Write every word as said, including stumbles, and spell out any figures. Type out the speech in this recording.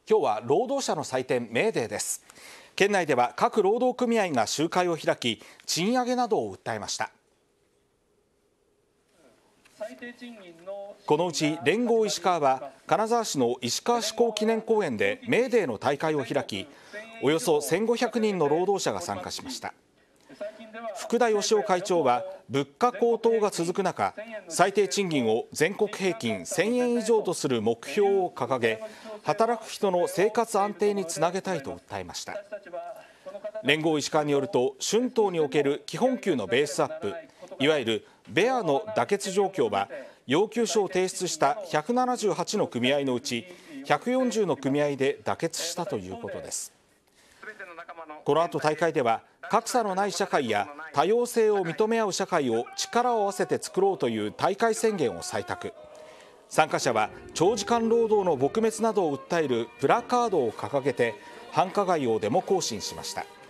今日は労働者の祭典メーデーです。県内では各労働組合が集会を開き、賃上げなどを訴えました。このうち連合石川は金沢市の石川志功記念公園でメーデーの大会を開き、およそせんごひゃくにんの労働者が参加しました。福田義雄会長は物価高騰が続く中、最低賃金を全国平均せんえん以上とする目標を掲げ、働く人の生活安定につなげたいと訴えました。連合石川によると、春闘における基本給のベースアップ、いわゆるベアの妥結状況は、要求書を提出したひゃくななじゅうはちの組合のうちひゃくよんじゅうの組合で妥結したということです。この後大会では、格差のない社会や多様性を認め合う社会を力を合わせて作ろうという大会宣言を採択。参加者は長時間労働の撲滅などを訴えるプラカードを掲げて繁華街をデモ行進しました。